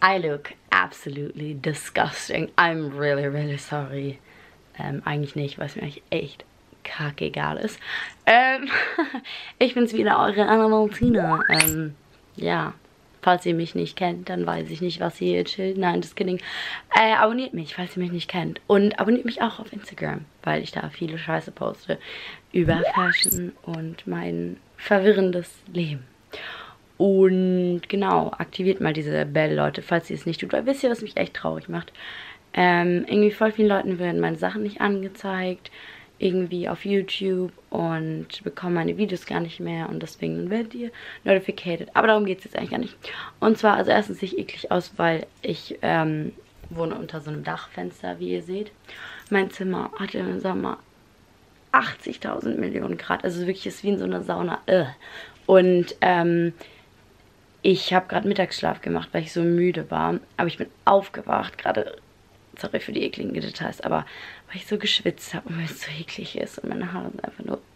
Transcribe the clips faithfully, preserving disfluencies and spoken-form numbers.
I look absolutely disgusting. I'm really, really sorry. Ähm, eigentlich nicht, weil es mir eigentlich echt kackegal ist. Ähm, ich bin's wieder, eure Anna Valentina. Ähm, ja. Falls ihr mich nicht kennt, dann weiß ich nicht, was ihr hier chillt. Nein, just kidding. Äh, abonniert mich, falls ihr mich nicht kennt. Und abonniert mich auch auf Instagram, weil ich da viele Scheiße poste über Fashion und mein verwirrendes Leben. Und genau, aktiviert mal diese Bell, Leute, falls ihr es nicht tut. Weil wisst ihr, was mich echt traurig macht? Ähm, irgendwie voll vielen Leuten werden meine Sachen nicht angezeigt. Irgendwie auf YouTube und bekomme meine Videos gar nicht mehr und deswegen werdet ihr notificated. Aber darum geht es jetzt eigentlich gar nicht. Und zwar, also erstens sehe ich eklig aus, weil ich ähm, wohne unter so einem Dachfenster, wie ihr seht. Mein Zimmer hatte im Sommer achtzigtausend Millionen Grad. Also wirklich, ist wie in so einer Sauna. Und ähm, ich habe gerade Mittagsschlaf gemacht, weil ich so müde war. Aber ich bin aufgewacht, gerade, sorry für die ekligen Details, aber weil ich so geschwitzt habe und weil es so eklig ist und meine Haare sind einfach nur...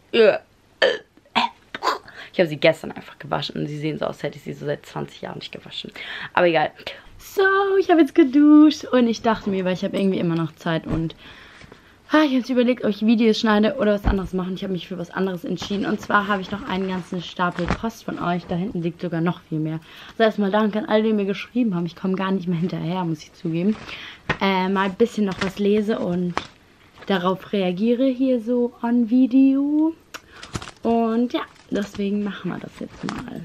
Ich habe sie gestern einfach gewaschen und sie sehen so aus, als hätte ich sie so seit zwanzig Jahren nicht gewaschen. Aber egal. So, ich habe jetzt geduscht und ich dachte mir, weil ich habe irgendwie immer noch Zeit und ah, ich habe jetzt überlegt, ob ich Videos schneide oder was anderes mache. Ich habe mich für was anderes entschieden. Und zwar habe ich noch einen ganzen Stapel Post von euch. Da hinten liegt sogar noch viel mehr. Also erstmal danke an alle, die mir geschrieben haben. Ich komme gar nicht mehr hinterher, muss ich zugeben. Äh, mal ein bisschen noch was lese und darauf reagiere hier so on Video. Und ja, deswegen machen wir das jetzt mal.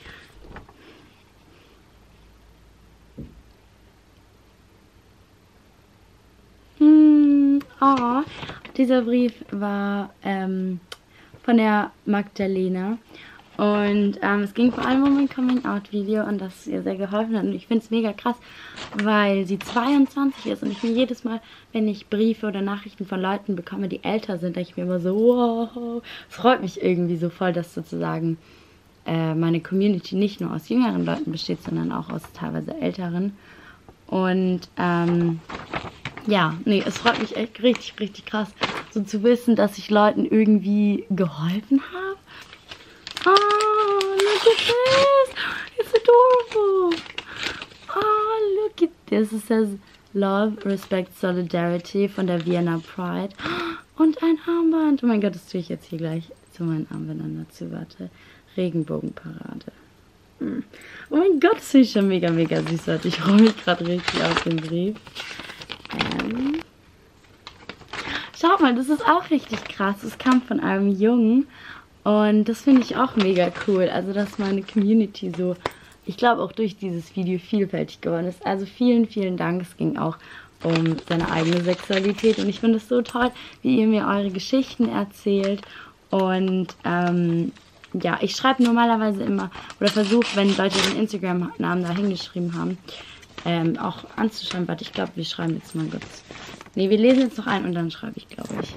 Hm, oh, dieser Brief war ähm, von der Magdalena. Und ähm, es ging vor allem um ein Coming-out-Video und das ihr sehr geholfen hat. Und ich finde es mega krass, weil sie zweiundzwanzig ist. Und ich mir jedes Mal, wenn ich Briefe oder Nachrichten von Leuten bekomme, die älter sind, denke ich mir immer so, wow, es freut mich irgendwie so voll, dass sozusagen äh, meine Community nicht nur aus jüngeren Leuten besteht, sondern auch aus teilweise älteren. Und ähm, ja, nee, es freut mich echt richtig, richtig krass, so zu wissen, dass ich Leuten irgendwie geholfen habe. Oh, look at this. It's adorable. Oh, look at this. It says Love, Respect, Solidarity von der Vienna Pride. Und ein Armband. Oh mein Gott, das tue ich jetzt hier gleich zu meinen Armbändern dazu. Warte. Regenbogenparade. Hm. Oh mein Gott, das finde ich schon mega, mega süß. Warte, ich freue mich gerade richtig auf den Brief. Ähm. Schaut mal, das ist auch richtig krass. Das kam von einem Jungen. Und das finde ich auch mega cool, also dass meine Community so, ich glaube auch durch dieses Video vielfältig geworden ist. Also vielen, vielen Dank. Es ging auch um seine eigene Sexualität und ich finde es so toll, wie ihr mir eure Geschichten erzählt. Und ähm, ja, ich schreibe normalerweise immer, oder versuche, wenn Leute den Instagram-Namen da hingeschrieben haben, ähm, auch anzuschreiben. Warte, ich glaube, wir schreiben jetzt mal kurz. Ne, wir lesen jetzt noch ein und dann schreibe ich, glaube ich.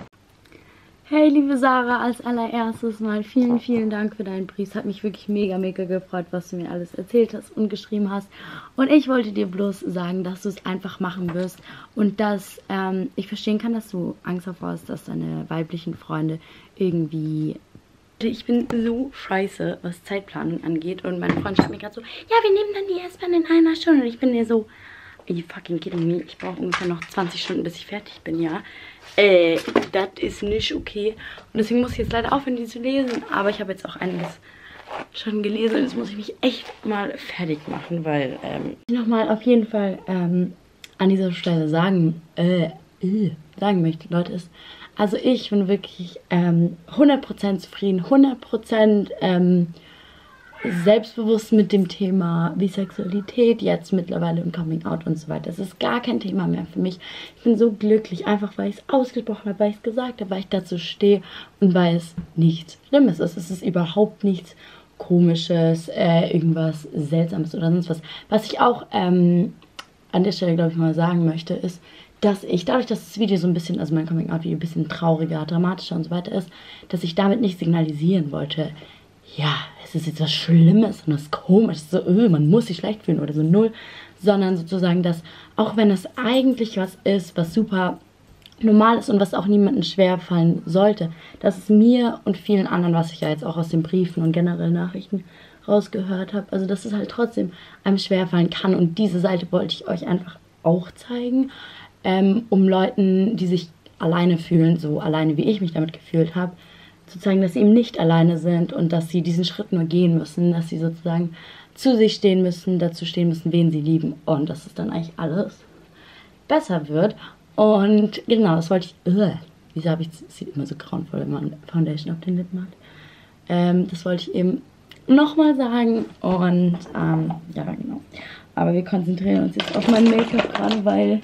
Hey, liebe Sarah, als allererstes mal vielen, vielen Dank für deinen Brief. Es hat mich wirklich mega, mega gefreut, was du mir alles erzählt hast und geschrieben hast. Und ich wollte dir bloß sagen, dass du es einfach machen wirst und dass ähm, ich verstehen kann, dass du Angst davor hast, dass deine weiblichen Freunde irgendwie... Ich bin so scheiße, was Zeitplanung angeht. Und meine Freundin schreibt mir gerade so, ja, wir nehmen dann die S-Bahn in einer Stunde. Und ich bin dir so, are you fucking kidding me? Ich brauche ungefähr noch zwanzig Stunden, bis ich fertig bin, ja. Äh, das ist nicht okay. Und deswegen muss ich jetzt leider aufhören, die zu lesen. Aber ich habe jetzt auch einiges schon gelesen. Jetzt muss ich mich echt mal fertig machen, weil ähm, ich nochmal auf jeden Fall ähm, an dieser Stelle sagen, äh, äh, sagen möchte, Leute, ist, also ich bin wirklich ähm, hundert Prozent zufrieden, hundert Prozent ähm, selbstbewusst mit dem Thema Bisexualität, jetzt mittlerweile im Coming Out und so weiter. Es ist gar kein Thema mehr für mich. Ich bin so glücklich, einfach weil ich es ausgesprochen habe, weil ich es gesagt habe, weil ich dazu stehe und weil es nichts Schlimmes ist. Es ist überhaupt nichts Komisches, äh, irgendwas Seltsames oder sonst was. Was ich auch ähm, an der Stelle, glaube ich, mal sagen möchte, ist, dass ich, dadurch, dass das Video so ein bisschen, also mein Coming Out Video ein bisschen trauriger, dramatischer und so weiter ist, dass ich damit nicht signalisieren wollte, ja, es ist jetzt was Schlimmes und was Komisches, so, öh, man muss sich schlecht fühlen oder so, null, sondern sozusagen, dass auch wenn es eigentlich was ist, was super normal ist und was auch niemandem schwer fallen sollte, dass es mir und vielen anderen, was ich ja jetzt auch aus den Briefen und generell Nachrichten rausgehört habe. Also dass es halt trotzdem einem schwerfallen kann. Und diese Seite wollte ich euch einfach auch zeigen, ähm, um Leuten, die sich alleine fühlen, so alleine wie ich mich damit gefühlt habe, zu zeigen, dass sie eben nicht alleine sind und dass sie diesen Schritt nur gehen müssen, dass sie sozusagen zu sich stehen müssen, dazu stehen müssen, wen sie lieben und dass es dann eigentlich alles besser wird. Und genau, das wollte ich... Uh, wieso habe ich... Es sieht immer so grauenvoll, wenn man Foundation auf den Lippen hat. Ähm, das wollte ich eben nochmal sagen und ähm, ja, genau. Aber wir konzentrieren uns jetzt auf mein Make-up gerade, weil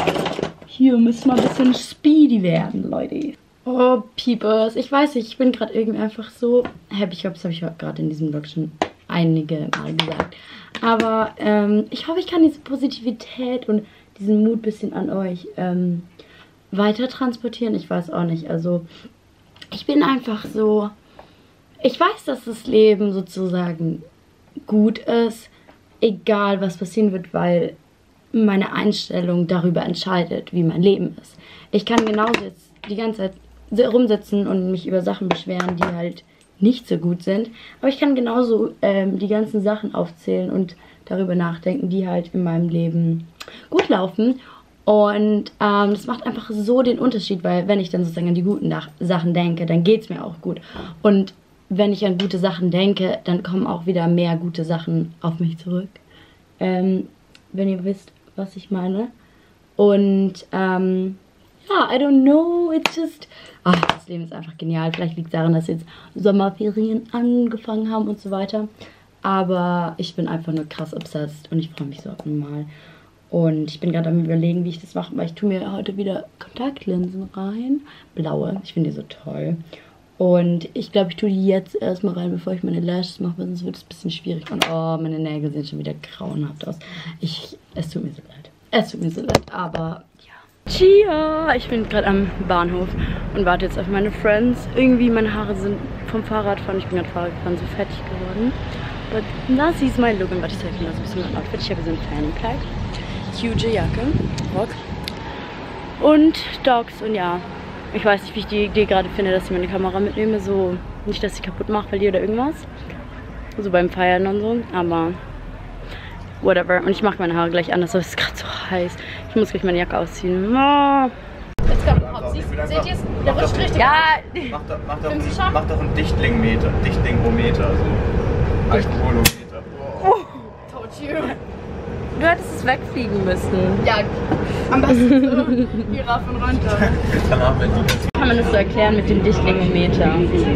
hier müssen wir ein bisschen speedy werden, Leute. Oh, Peepers. Ich weiß nicht, ich bin gerade irgendwie einfach so happy. Ich glaube, das habe ich gerade in diesem Vlog schon einige Mal gesagt. Aber ähm, ich hoffe, ich kann diese Positivität und diesen Mut ein bisschen an euch ähm, weiter transportieren. Ich weiß auch nicht. Also, ich bin einfach so... Ich weiß, dass das Leben sozusagen gut ist, egal was passieren wird, weil meine Einstellung darüber entscheidet, wie mein Leben ist. Ich kann genauso jetzt die ganze Zeit rumsitzen und mich über Sachen beschweren, die halt nicht so gut sind. Aber ich kann genauso ähm, die ganzen Sachen aufzählen und darüber nachdenken, die halt in meinem Leben gut laufen. Und ähm, das macht einfach so den Unterschied, weil wenn ich dann sozusagen an die guten Sachen denke, dann geht es mir auch gut. Und wenn ich an gute Sachen denke, dann kommen auch wieder mehr gute Sachen auf mich zurück. Ähm, wenn ihr wisst, was ich meine. Und ähm, ja, I don't know, it's just... Ach, das Leben ist einfach genial. Vielleicht liegt es daran, dass jetzt Sommerferien angefangen haben und so weiter. Aber ich bin einfach nur krass obsessed und ich freue mich so auf einmal. Und ich bin gerade am Überlegen, wie ich das mache, weil ich tue mir heute wieder Kontaktlinsen rein. Blaue, ich finde die so toll. Und ich glaube, ich tue die jetzt erstmal rein, bevor ich meine Lashes mache, weil sonst wird es ein bisschen schwierig. Und oh, meine Nägel sehen schon wieder grauenhaft aus. Ich, es tut mir so leid. Es tut mir so leid, aber ja. Chia! Ich bin gerade am Bahnhof und warte jetzt auf meine Friends. Irgendwie meine Haare sind vom Fahrradfahren, ich bin gerade Fahrrad gefahren, so fertig geworden. Aber das ist mein Look und warte, ich zeige mir das ein bisschen mein Outfit. Ich habe so ein Fankleid, huge Jacke, Rock und Dogs und ja. Ich weiß nicht, wie ich die Idee gerade finde, dass ich meine Kamera mitnehme. So, nicht, dass ich kaputt mache, verliere oder irgendwas. So beim Feiern und so. Aber whatever. Und ich mache meine Haare gleich anders. Aber es ist gerade so heiß. Ich muss gleich meine Jacke ausziehen. Oh. Jetzt kommt, seht ihr es? Der rutscht richtig. Ja. Mach doch, mach doch, ein, mach doch einen Dichtlingmeter. Dichtlingometer. So. Alkoholometer. Oh. Told you. Du hättest es wegfliegen müssen. Ja, am besten so Giraffen runter. Dann haben wir die. Kann man das so erklären mit dem Dichtlingometer?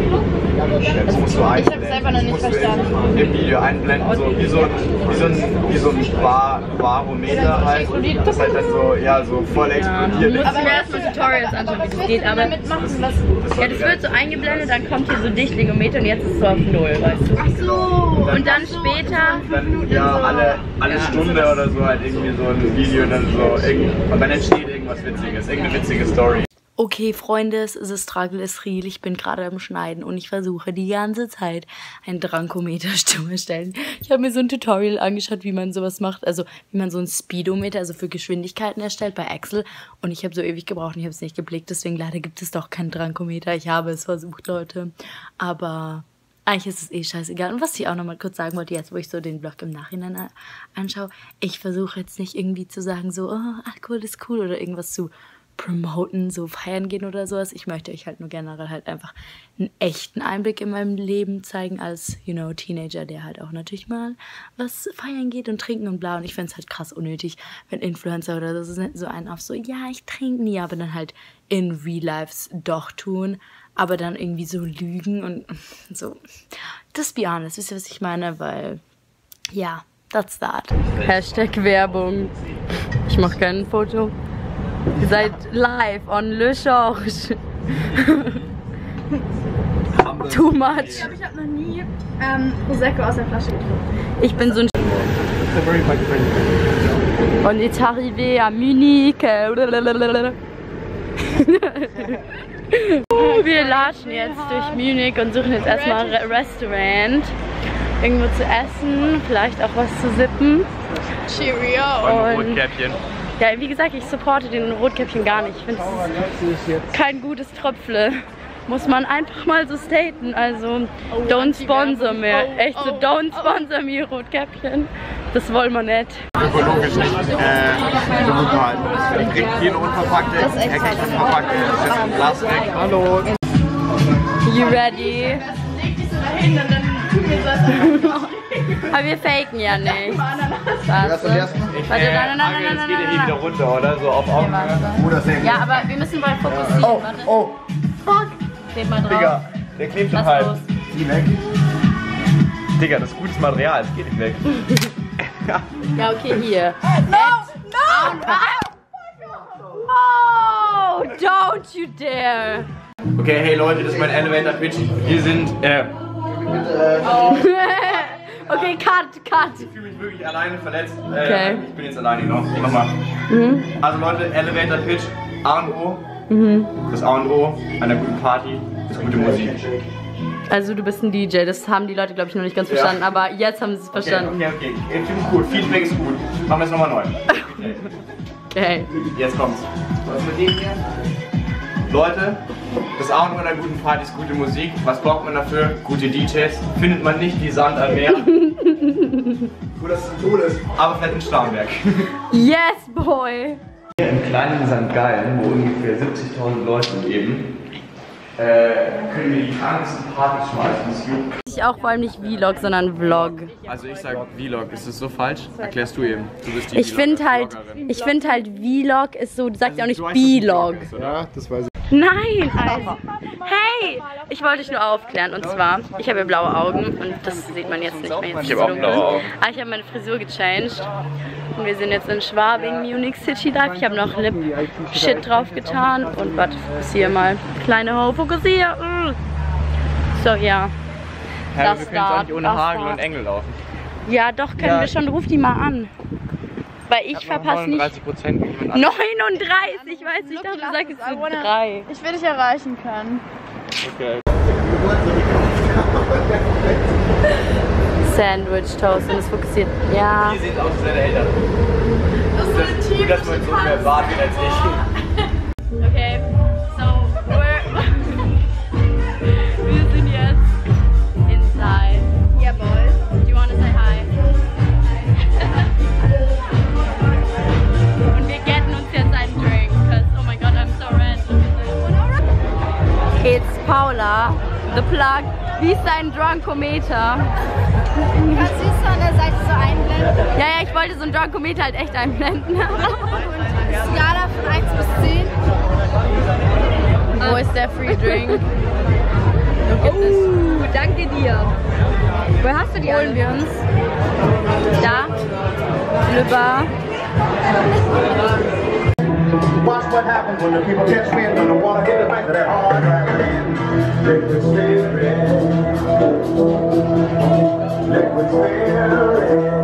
Das musst du ich habe es selber noch nicht verstanden. Im Video einblenden, so wie so, wie so ein, wie so ein Bar, Barometer halt. Das ist halt dann so, ja, so voll explodiert. Ja, aber wir erstmal Tutorials anschauen, wie das geht. Aber mitmachen, das, das, ja, das wird so eingeblendet, dann kommt hier so Dichtlingometer und jetzt ist es so auf Null, weißt du? Ach so. Und dann später... Dann, ja, alle, alle Stunde oder so halt irgendwie so ein Video und dann so irgend, und dann entsteht irgendwas Witziges, irgendeine witzige Story. Okay, Freunde, es ist Struggle is real. Ich bin gerade am Schneiden und ich versuche die ganze Zeit ein Drankometer zu erstellen. Ich habe mir so ein Tutorial angeschaut, wie man sowas macht, also wie man so ein Speedometer, also für Geschwindigkeiten erstellt bei Excel. Und ich habe so ewig gebraucht und ich habe es nicht geblickt, deswegen leider gibt es doch kein Drankometer. Ich habe es versucht, Leute, aber eigentlich ist es eh scheißegal. Und was ich auch noch mal kurz sagen wollte, jetzt wo ich so den Vlog im Nachhinein anschaue, ich versuche jetzt nicht irgendwie zu sagen, so, oh, Alkohol ist cool oder irgendwas zu promoten, so feiern gehen oder sowas. Ich möchte euch halt nur generell halt einfach einen echten Einblick in meinem Leben zeigen als, you know, Teenager, der halt auch natürlich mal was feiern geht und trinken und bla. Und ich finde es halt krass unnötig, wenn Influencer oder so, so einen auf so, ja, ich trinke nie, aber dann halt in Real Lives doch tun, aber dann irgendwie so lügen und so. Just be honest, wisst ihr, was ich meine? Weil, ja, that's that. Hashtag Werbung. Ich mache kein Foto. Ihr seid live on Le Chorge. Too much. Ich glaube, ich habe noch nie ähm, Prosecco aus der Flasche getrunken. Ich bin so ein On est arrivé à Munich. Wir latschen jetzt durch Munich und suchen jetzt erstmal ein Restaurant. Irgendwo zu essen, vielleicht auch was zu sippen. Cheerio. Und Rotkäppchen. Ja, wie gesagt, ich supporte den Rotkäppchen gar nicht. Ich finde, es ist kein gutes Tröpfle. Muss man einfach mal so staten. Also, oh, don't sponsor mehr. Oh, Echt so, oh, don't sponsor oh. mir, Rotkäppchen. Das wollen wir nicht. Ökologisch nicht äh, genug halten. Ich krieg hier eine unverpackte, er kriegt eine verpackte, das ist ein Glas weg. Hallo. You ready? Aber wir faken ja nicht. Warte, warte, nein, nein, nein, nein, nein, geht ja hier wieder runter, oder? So auf Augenhöhe. Ja, aber wir müssen mal fokussieren. Oh, oh. Fuck. Steht mal drauf. Digga, der klebt schon halb. Zieh weg. Digga, das ist gutes Material, das geht nicht weg. Ja, okay, hier. No, no, no. Oh, don't you dare. Okay, hey Leute, das ist mein Elevator Pitch. Wir sind, äh... Oh. Okay, cut, cut. Ich fühle mich wirklich alleine verletzt. Äh, okay. Ich bin jetzt alleine noch. Nochmal. Mhm. Also Leute, Elevator Pitch, A und O. Mhm. Das A und O einer guten Party ist gute Musik. Also du bist ein D J, das haben die Leute glaube ich noch nicht ganz verstanden, ja. Aber jetzt haben sie es verstanden. Okay, okay, okay. Ich finde es gut, Feedback ist gut. Machen wir es nochmal neu. Okay. Okay. Jetzt kommt's. Was mit dem hier? Leute, das A und O einer guten Party ist gute Musik. Was braucht man dafür? Gute D Js. Findet man nicht wie Sand am Meer. Gut, dass es ein Tool ist. Aber vielleicht in Starnberg. Yes, boy! Hier im kleinen Sankt Gallen, wo ungefähr siebzigtausend Leute leben, äh, können wir die krankesten Partys schmeißen. Ich auch vor allem nicht Vlog, sondern Vlog. Also ich sag Vlog, ist das so falsch? Erklärst du eben. Du bist die Ich finde halt, ich finde halt Vlog ist so, du sagst ja auch nicht B-Log. Ja, das weiß ich. Nein! Also, hey! Ich wollte dich nur aufklären und zwar, ich habe ja blaue Augen und das sieht man jetzt nicht mehr. Jetzt ich habe auch blaue Augen. Aber ich habe meine Frisur gechanged und wir sind jetzt in Schwabing, Munich City Life. Ich habe noch Lip Shit drauf getan und warte, fokussiere mal. Kleine Ho, fokussiere! So, ja. Ja, das wir können jetzt auch nicht ohne Hagel und Engel laufen. Ja, doch, können ja. wir schon. Ruf die mal an. Weil ich, ich verpasse nicht. neununddreißig Prozent. neununddreißig, ich weiß nicht, du sagst jetzt zu drei. Ich will dich erreichen können. Okay. Sandwich Toast und es fokussiert. Ja. Die sehen aus wie seine Eltern. Das ist das Team, dass man so mehr wart wird als ich. Okay, so we're wir sind jetzt inside. Yeah, boys. Do you want to say hi? Und wir getten uns jetzt einen Drink, because oh my god, I'm so red. It's Paula, the plug. Wie ist dein Drunkometer? Kannst du es an der Seite so einblenden? Ja, ja, ich wollte so ein Drunkometer halt echt einblenden. Skala von eins bis zehn. Wo ist der Free Drink? Oh, danke dir. Wo hast du die? Holen wir uns. Da. Le Bar. Watch what happens when the people catch wind when the water hit the bank of that hard dragon. Liquid spirit. Liquid spirit.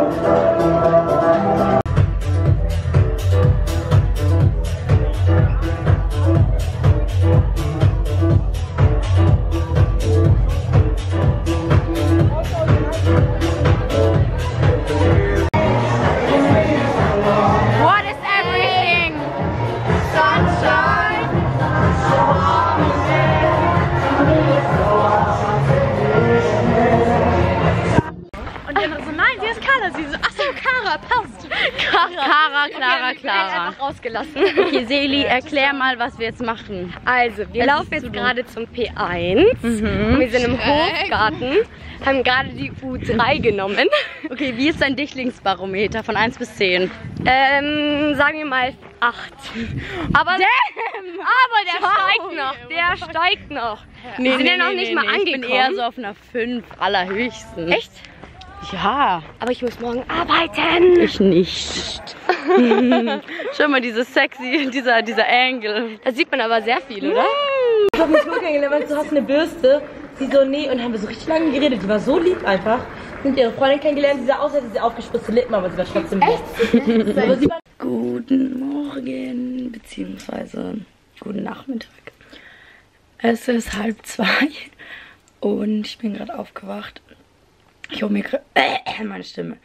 Clara, Clara, okay, Clara. Einfach rausgelassen. Okay, Seli, erklär mal, was wir jetzt machen. Also, wir was laufen jetzt gerade zum P eins. Mhm. Und wir sind im Hofgarten, haben gerade die U drei genommen. Okay, wie ist dein Dichtlingsbarometer von eins bis zehn? Ähm, sagen wir mal acht. Aber, Damn. aber der Ciao. steigt noch, der steigt noch. Nee, wir sind nee, ja noch nee, nicht nee, mal nee. angekommen. Ich bin eher so auf einer fünf, allerhöchsten. Echt? Ja. Aber ich muss morgen arbeiten. Ich nicht. Schau mal, dieses sexy, dieser, dieser Angle. Da sieht man aber sehr viel, oder? Ich hab mich Flo kennengelernt, du hast eine Bürste. Sie so, nee, und haben wir so richtig lange geredet. Die war so lieb einfach. Und ihre Freundin kennengelernt, die sah aus, als hätte sie aufgespritzte Lippen, aber sie war trotzdem lieb. Aber sie war Guten Morgen, beziehungsweise guten Nachmittag. Es ist halb zwei und ich bin gerade aufgewacht. Ich hole mir gerade äh, meine Stimme.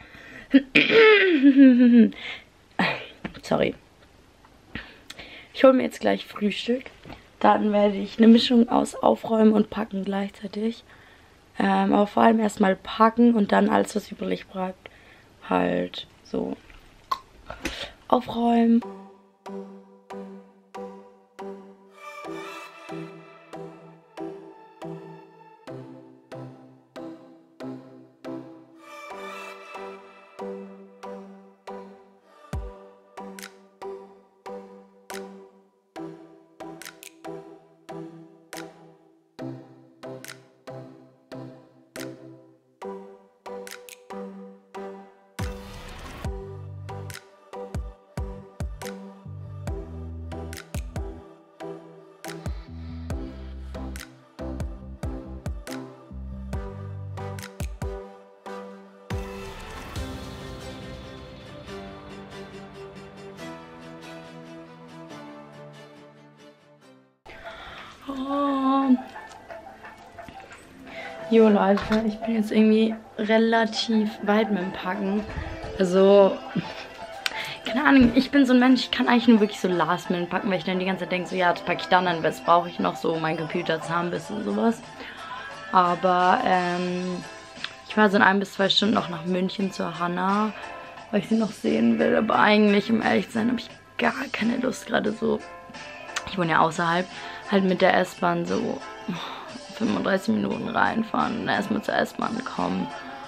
Sorry. Ich hole mir jetzt gleich Frühstück dann werde ich eine Mischung aus Aufräumen und Packen gleichzeitig. Ähm, aber vor allem erstmal packen und dann alles, was übrig bleibt, halt so aufräumen. Oh. Jo Leute, ich bin jetzt irgendwie relativ weit mit dem Packen. Also, keine Ahnung, ich bin so ein Mensch, ich kann eigentlich nur wirklich so Last Minute packen, weil ich dann die ganze Zeit denke, so ja, das packe ich dann, dann was brauche ich noch, so mein Computer, Zahnbürste und sowas. Aber ähm, ich war so in ein bis zwei Stunden noch nach München zur Hannah, weil ich sie noch sehen will. Aber eigentlich, um ehrlich zu sein, habe ich gar keine Lust gerade so. Ich wohne ja außerhalb, halt mit der S-Bahn so fünfunddreißig Minuten reinfahren und erstmal zur S-Bahn kommen.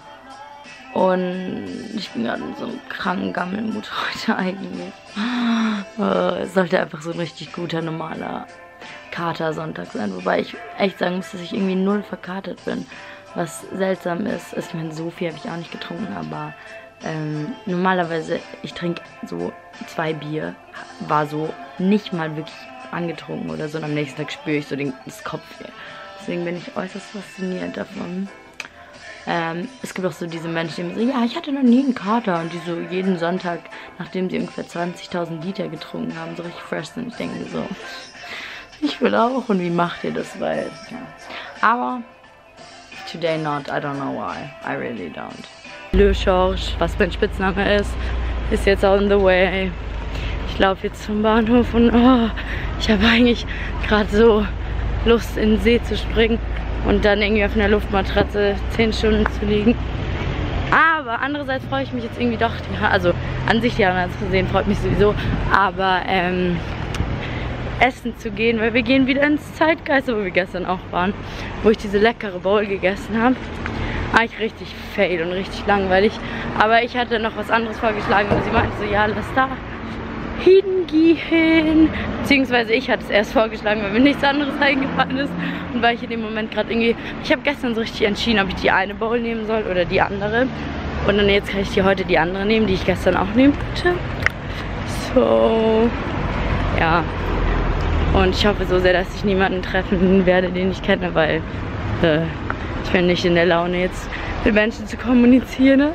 Und ich bin gerade in so einem kranken Gammelmut heute eigentlich. Es sollte einfach so ein richtig guter, normaler Kater-Sonntag sein. Wobei ich echt sagen muss, dass ich irgendwie null verkatert bin. Was seltsam ist. Ich meine, so viel habe ich auch nicht getrunken, aber ähm, normalerweise, ich trinke so zwei Bier, war so nicht mal wirklich angetrunken oder so. Und am nächsten Tag spüre ich so den, das Kopfweh. Deswegen bin ich äußerst fasziniert davon. Ähm, es gibt auch so diese Menschen, die so, ja, ich hatte noch nie einen Kater. Und die so jeden Sonntag, nachdem sie ungefähr zwanzigtausend Liter getrunken haben, so richtig fresh sind. Ich denke mir so, ich will auch. Und wie macht ihr das? Weil, ja. Aber today not, I don't know why. I really don't. Le Georges, was mein Spitzname ist, ist jetzt on the way. Ich laufe jetzt zum Bahnhof und oh, ich habe eigentlich gerade so Lust, in den See zu springen und dann irgendwie auf einer Luftmatratze zehn Stunden zu liegen. Aber andererseits freue ich mich jetzt irgendwie doch, also an sich die anderen zu sehen, freut mich sowieso, aber ähm, essen zu gehen, weil wir gehen wieder ins Zeitgeist, wo wir gestern auch waren, wo ich diese leckere Bowl gegessen habe. Eigentlich richtig fail und richtig langweilig, aber ich hatte noch was anderes vorgeschlagen und sie meinte so, ja, lass da hingehen, beziehungsweise ich hatte es erst vorgeschlagen, weil mir nichts anderes eingefallen ist und weil ich in dem Moment gerade irgendwie, ich habe gestern so richtig entschieden, ob ich die eine Bowl nehmen soll oder die andere und dann jetzt kann ich die heute die andere nehmen, die ich gestern auch nehmen wollte. So, ja, und ich hoffe so sehr, dass ich niemanden treffen werde, den ich kenne, weil äh, ich bin nicht in der Laune jetzt mit Menschen zu kommunizieren, ne?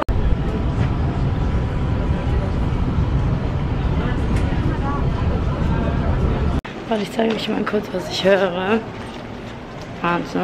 Warte, ich zeige euch mal kurz, was ich höre. Also.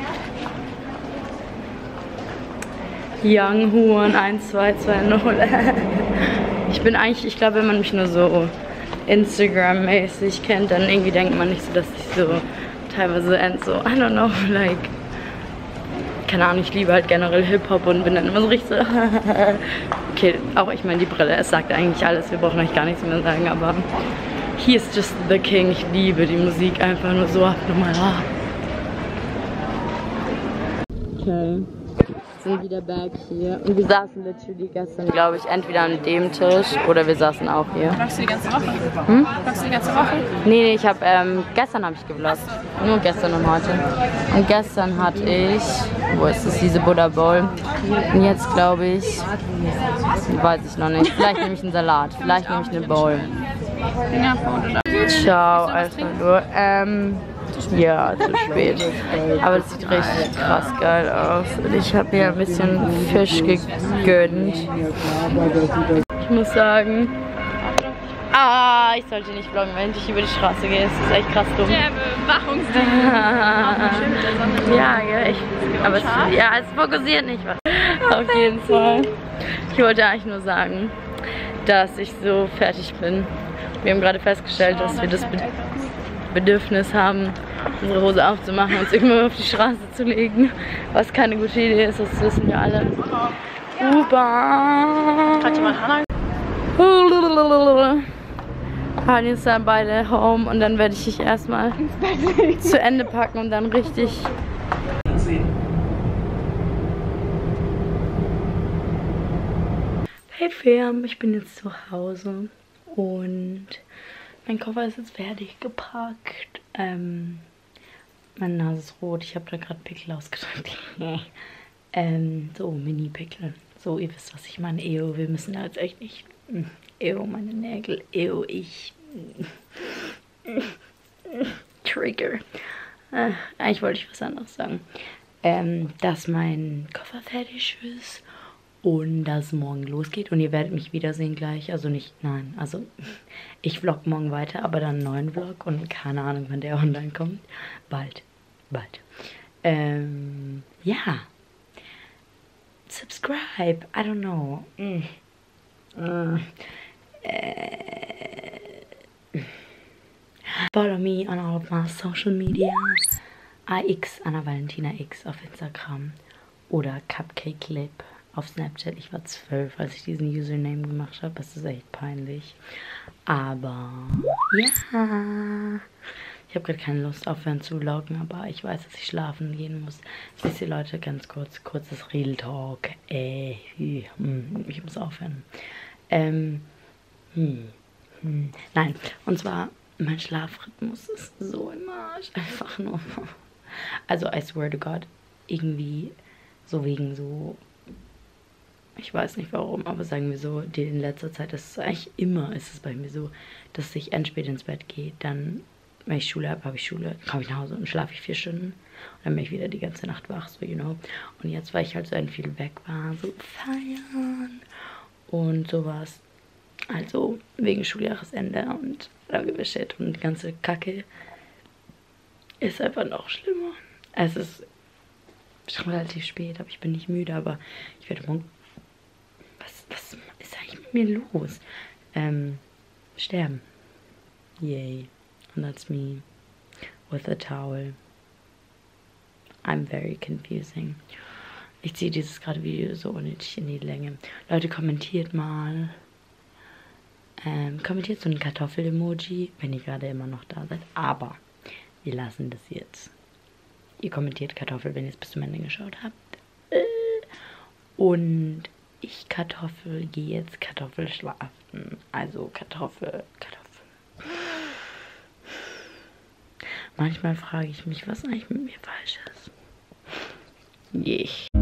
Young Huan eins zwei zwei null. Ich bin eigentlich, ich glaube, wenn man mich nur so Instagram-mäßig kennt, dann irgendwie denkt man nicht so, dass ich so teilweise end so, I don't know, like, keine Ahnung, ich liebe halt generell Hip-Hop und bin dann immer so richtig so, okay, auch ich meine, die Brille, es sagt eigentlich alles, wir brauchen euch gar nichts mehr sagen, aber he is just the king. Ich liebe die Musik einfach nur so abnormal. Okay, sind wieder back hier. Und wir saßen literally gestern, glaube ich, entweder an dem Tisch oder wir saßen auch hier. Machst du die ganze Woche? Hm? Machst du die ganze Woche? Nee, nee, ich habe, ähm, gestern habe ich gevloggt. Nur gestern und heute. Und gestern hatte ich, wo ist es, diese Buddha Bowl. Und jetzt glaube ich, weiß ich noch nicht, vielleicht nehme ich einen Salat, vielleicht nehme ich eine Bowl. Ciao, einfach nur. Ähm, ja, zu spät. Aber es sieht richtig krass geil aus. Und ich habe mir ein bisschen Fisch gegönnt. Ich muss sagen, ah, ich sollte nicht vloggen, wenn ich über die Straße gehe. Das ist echt krass dumm. Der Bewachungsdienst. Ja, ja, ich. Aber es, ja, es fokussiert nicht was. Auf jeden Fall. Ich wollte eigentlich nur sagen, dass ich so fertig bin. Wir haben gerade festgestellt, dass wir das... Bedürfnis haben, unsere Hose aufzumachen und uns irgendwann auf die Straße zu legen. Was keine gute Idee ist, das wissen wir alle. U-Bahn. Hat jemand Hannah? Fahren jetzt dann beide home und dann werde ich dich erstmal zu Ende packen und dann richtig. Hey Fam, ich bin jetzt zu Hause und mein Koffer ist jetzt fertig gepackt. Ähm, meine Nase ist rot, ich habe da gerade Pickel ausgedrückt. ähm, so, Mini-Pickel. So, ihr wisst, was ich meine. Ew, wir müssen da jetzt echt nicht. Ew, meine Nägel. Ew, ich. Trigger. Äh, eigentlich wollte ich was anderes sagen. Ähm, dass mein Koffer fertig ist und dass es morgen losgeht. Und ihr werdet mich wiedersehen gleich. Also nicht, nein, also ich vlog morgen weiter, aber dann einen neuen Vlog und keine Ahnung, wann der online kommt. Bald, bald. Ähm, ja. Subscribe, I don't know. Mm. Uh, uh, follow me on all of my social media. A X, Anna Valentina X auf Instagram. Oder Cupcake Clip auf Snapchat. Ich war zwölf, als ich diesen Username gemacht habe. Das ist echt peinlich. Aber ja. Ich habe gerade keine Lust aufhören zu vloggen, aber ich weiß, dass ich schlafen gehen muss. Wisst ihr Leute, ganz kurz, kurzes Real Talk. Äh, hm, ich muss aufhören. Ähm, hm, hm. Nein, und zwar, mein Schlafrhythmus ist so im Arsch. Einfach nur. Also, I swear to God, irgendwie so wegen so, ich weiß nicht warum, aber sagen wir so, die in letzter Zeit, das ist eigentlich immer, ist es bei mir so, dass ich entspät ins Bett gehe, dann, wenn ich Schule habe, habe ich Schule, komme ich nach Hause und schlafe ich vier Stunden. Und dann bin ich wieder die ganze Nacht wach, so, you know. Und jetzt, weil ich halt so ein viel weg war, so feiern und sowas. Also wegen Schuljahresende und Shit und die ganze Kacke ist einfach noch schlimmer. Es ist schon relativ spät, aber ich bin nicht müde, aber ich werde morgen... Was, was ist eigentlich mit mir los? Ähm, sterben. Yay. And that's me with a towel. I'm very confusing. Ich ziehe dieses gerade Video so unnötig in die Länge. Leute, kommentiert mal. Ähm, kommentiert so ein Kartoffel-Emoji, wenn ihr gerade immer noch da seid. Aber wir lassen das jetzt. Ihr kommentiert Kartoffel, wenn ihr es bis zum Ende geschaut habt. Und ich Kartoffel gehe jetzt Kartoffel schlafen. Also Kartoffel, Kartoffel. Manchmal frage ich mich, was eigentlich mit mir falsch ist. Yeah.